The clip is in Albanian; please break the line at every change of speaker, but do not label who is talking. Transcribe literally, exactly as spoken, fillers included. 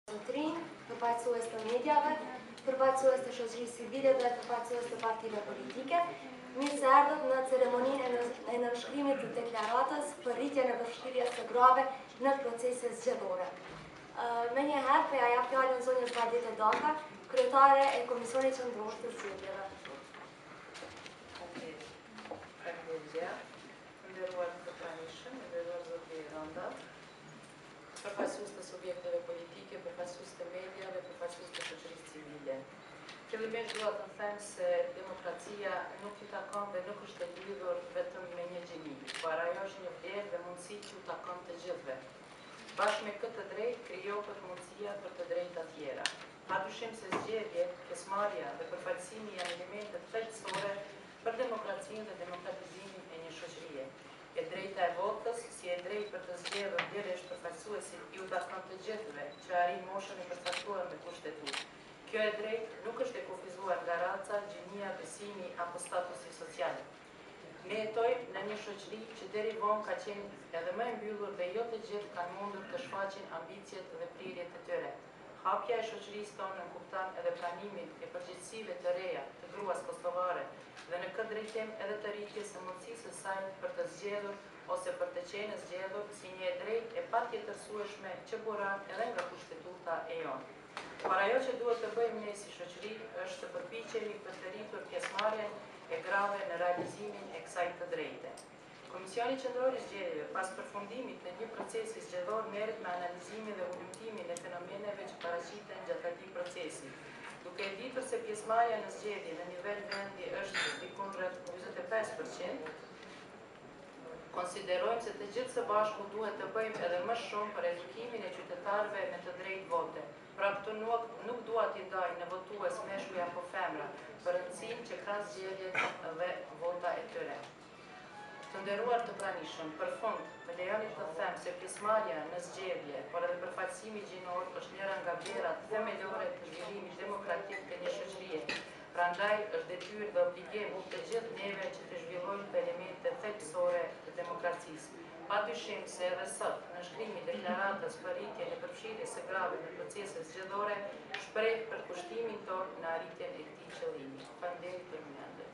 Zotrin, përfaqësues të mediave, përfaqësues të shoqërisë civile dhe përfaqësues të partive politike, mirë se ardhët në ceremoninë e nënshkrimit të deklaratës për rritjen e përfshirjes së grave në procese zgjedhore. Me njëherë, për ja jap fjalën zonjës Bardete Daka, kryetare e Komisionit Qendror të Zgjedhjeve.
Faleminderit. Nderuar të pranishëm, nderuar zoti Randa, përfaqësues të subjekteve politike, përfaqësues të mediave, përfaqësues të shoqërisë civile. Fillimisht dua të them se demokracia nuk i takon dhe nuk është e lidhur vetëm me një gjini, por ajo është një vlerë dhe mundësi që u takon të gjithëve. Bashkë me këtë drejtë krijohet mundësia për të drejta tjera. Padyshim se zgjedhjet, pjesëmarrja dhe përfaqësimi janë elemente thelbësore për demokracinë dhe demokratizimin e një shoqërie. E drejta e votës, si e drejtë për të zgjedhur direkt përfaqësuesit, ju takon të gjithëve që arrin moshën e përcaktuar me kushtetues. Kjo e drejtë nuk është e kufizuar nga raca, gjinia, besimi apo statusi social. Ne jetojmë në një shoqëri që deri vonë ka qenë edhe më e mbyllur dhe jo të gjithë kanë mundur të shfaqin ambicjet dhe prirjet e tyre. Hapja e shoqërisë tonë kupton edhe pranimin e përgjegjësive të reja të gruas kosovare dhe në këtë drejtim edhe të rritjes së mundësisë së saj për të zgjedhur ose për të qenë zgjedhur si një e drejtë e patjetërsueshme që buron edhe nga kushtetuta e jonë. Por ajo që duhet të bëjmë ne si shoqëri është të përpiqemi për të rritur pjesëmarrjen e grave në realizimin e kësaj të drejte. Komisioni Qendror i Zgjedhjeve, pas përfundimit të një procesi zgjedhor, merret me analizimin dhe hulumtimin e fenomeneve që paraqiten gjatë atij procesi. Duke e ditur se pjesëmarrja në zgjedhje në nivel vendi është diku rreth njëzet e pesë përqind, konsiderojmë se të gjithë së bashku duhet të bëjmë edhe më shumë për edukimin e qytetarëve me të drejtë vote. Pra këtu nuk, nuk dua t'i ndaj në votues meshkuj apo femra për rëndësinë që ka zgjedhjet dhe vota e tyre. Të nderuar të pranishëm, për fund, më lejoni të them se pjesëmarrja në zgjedhje, por edhe përfaqësimi gjinor është njëra nga vlerat themelore të zhvillimit demokratik të një shoqërie. Prandaj është detyrë dhe obligim të gjithë neve që të zhvillojmë elemente thelbësore të demokracisë. Padyshim se edhe sot, në shkrimin e deklaratës për rritjen e përfshirjes së grave në procese zgjedhore, shpreh për kushtimin tonë në arritjen e këtij qëllimi. Faleminderit për mendje.